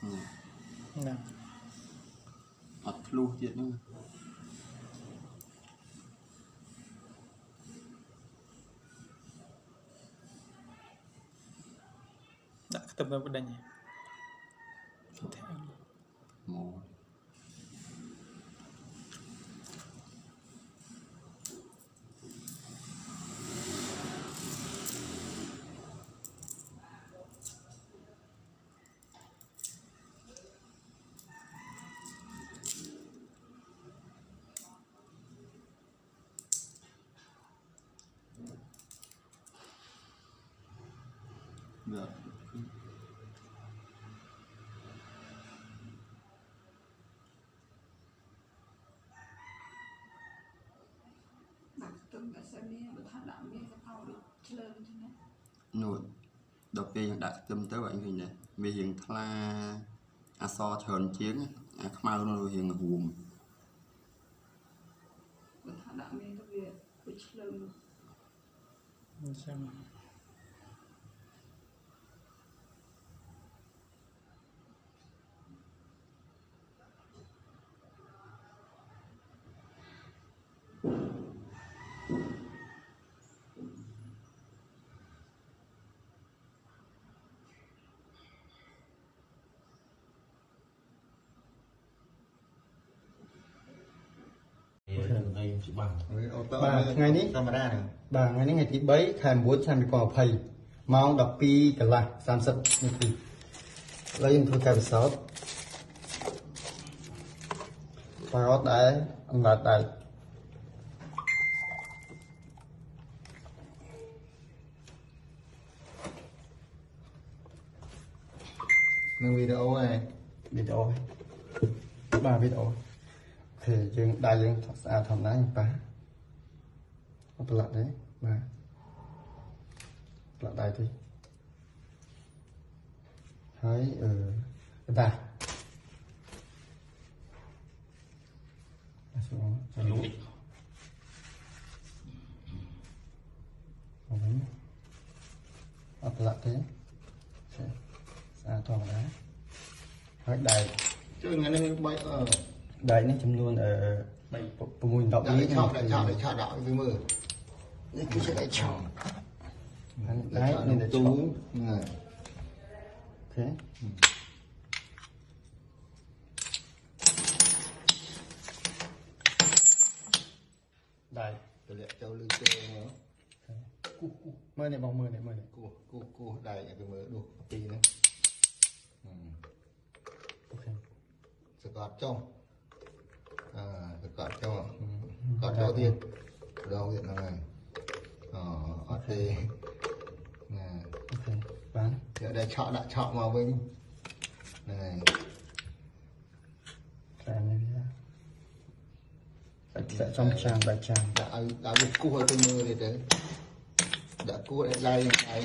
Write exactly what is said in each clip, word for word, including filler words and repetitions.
nè ọt lu chuyện nữa đã tập vào bên đây nhỉ một được nổi đầu tiên đã châm tới bạn thì này vì hiện là à so tròn chiến à mau nó hiện hùm xem bà ngày ní bà ngày ní ngày thứ bảy khai bốn trăm còn thầy mong đọc pi cả là三十นาที lấy thôi cái sáu phải có đấy ông là đấy nâng video này video ba video thì dương đại dương à thầm đá những phá một lật đấy mà lật đại thì thấy ừ ta xuống một lật thế à thầm đá thấy đại chứ ngày nay bay ở đây nó chấm luôn ở mùi đậu đại chọn đại chọn đại chọn đạo với mưa cái sẽ đại chọn đấy nên là tú thế đây tôi lại châu lư tê nữa mưa này bóng mưa này mưa này cô cô cô đây cái mưa đủ tí nữa sẽ gọt trong à sẽ gọt trong gọt đầu tiên đầu tiên là này ờ ok nè ok bán giờ đây chọn đã chọn vào bên này cái này sẽ trong trang đại trang đã đã bị cua tôi mưa thì đấy đã cua lại đây này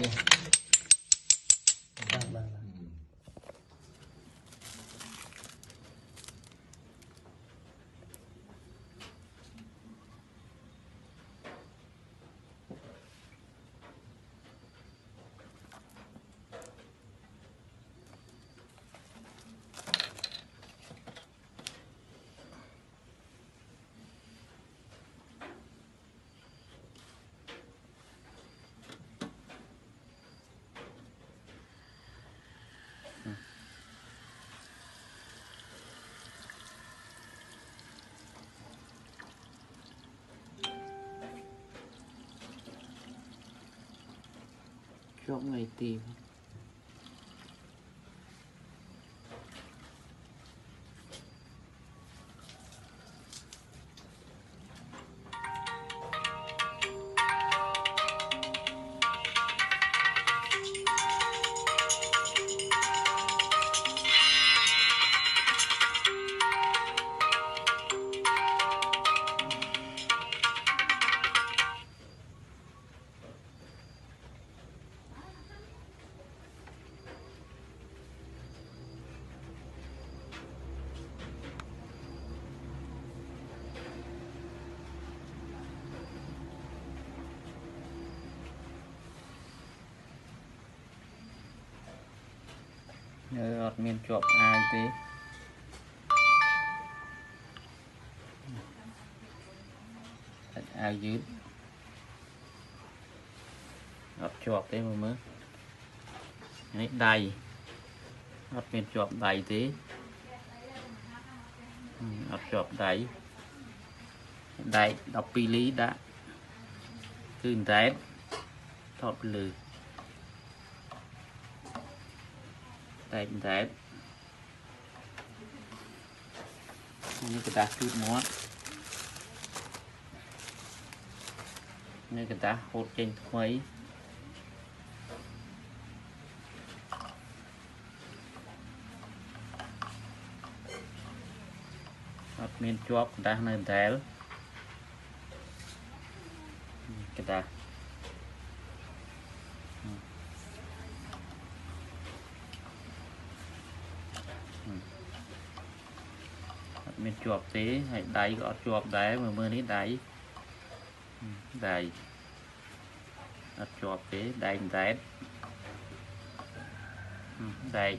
chọn ngày tìm Nhớ ọt miên chọp ai thế. Ai dứt. ọt chọp thế mà mới. Đấy, đầy. ọt miên chọp đầy thế. ọt chọp đầy. Đầy, đọc pi lý đã. Cứ rét. Thọt lử. Đây mình thấy như người ta chút mót như người ta hột trên mấy hột miên chóp người ta nên thế người ta mình chuột tí hay đáy gõ chuột đáy mà mưa ní đáy đáy chuột tí đáy đáy đáy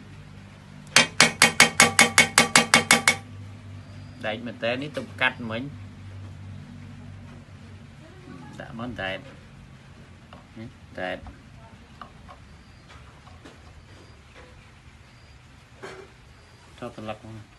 đáy mình té ní tục cắt mình đã món đáy đáy cho tôi lọc